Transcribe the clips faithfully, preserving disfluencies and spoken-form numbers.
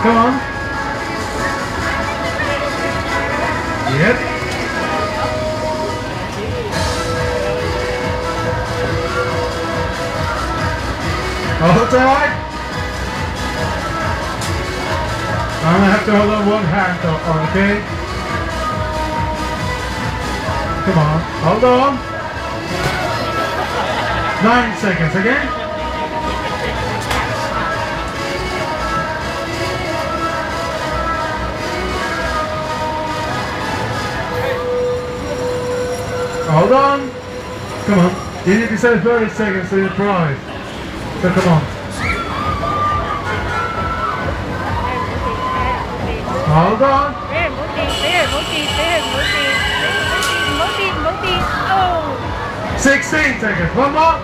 Come on. Yep. Hold tight. I'm gonna have to hold on one hand though, okay? Come on, hold on. Nine seconds again. Hold on. Come on. You need to say thirty seconds to the prize. So come on. Hold on. sixteen seconds. One more.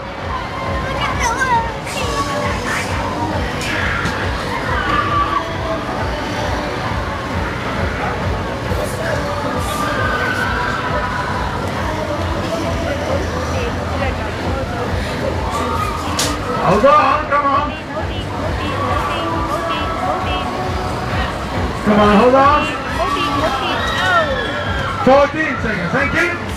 Hold on, come on. Come on, hold on. fourteen seconds, thank you.